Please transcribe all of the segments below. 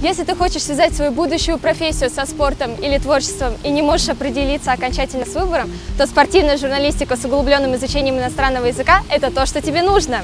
Если ты хочешь связать свою будущую профессию со спортом или творчеством и не можешь определиться окончательно с выбором, то спортивная журналистика с углубленным изучением иностранного языка – это то, что тебе нужно.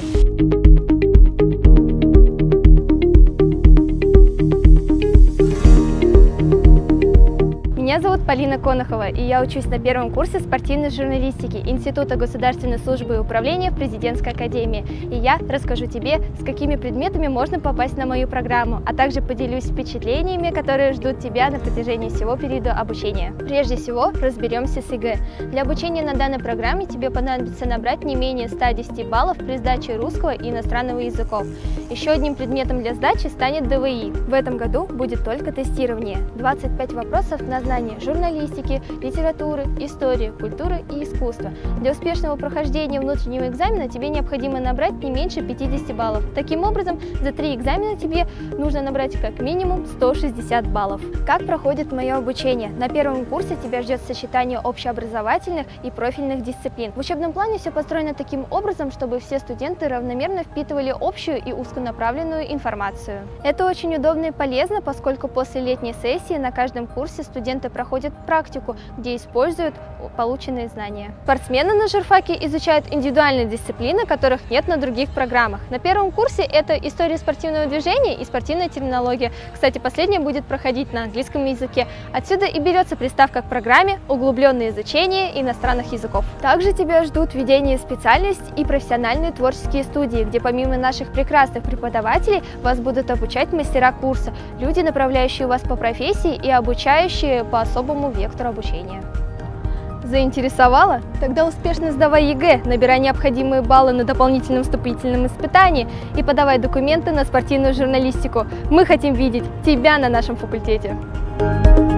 Меня зовут Полина Конохова, и я учусь на первом курсе спортивной журналистики Института государственной службы и управления в Президентской академии. И я расскажу тебе, с какими предметами можно попасть на мою программу, а также поделюсь впечатлениями, которые ждут тебя на протяжении всего периода обучения. Прежде всего, разберемся с ЕГЭ. Для обучения на данной программе тебе понадобится набрать не менее 110 баллов при сдаче русского и иностранного языков. Еще одним предметом для сдачи станет ДВИ. В этом году будет только тестирование. 25 вопросов на знание журналистики, литературы, истории, культуры и искусства. Для успешного прохождения внутреннего экзамена тебе необходимо набрать не меньше 50 баллов. Таким образом, за 3 экзамена тебе нужно набрать как минимум 160 баллов. Как проходит мое обучение? На первом курсе тебя ждет сочетание общеобразовательных и профильных дисциплин. В учебном плане все построено таким образом, чтобы все студенты равномерно впитывали общую и узконаправленную информацию. Это очень удобно и полезно, поскольку после летней сессии на каждом курсе студенты проходят практику, где используют полученные знания. Спортсмены на журфаке изучают индивидуальные дисциплины, которых нет на других программах. На первом курсе это история спортивного движения и спортивная терминология. Кстати, последняя будет проходить на английском языке. Отсюда и берется приставка к программе «Углубленное изучение иностранных языков». Также тебя ждут введение в специальность и профессиональные творческие студии, где помимо наших прекрасных преподавателей вас будут обучать мастера курса, люди, направляющие вас по профессии и обучающие по особому вектору обучения. Заинтересовала? Тогда успешно сдавай ЕГЭ, набирай необходимые баллы на дополнительном вступительном испытании и подавай документы на спортивную журналистику. Мы хотим видеть тебя на нашем факультете.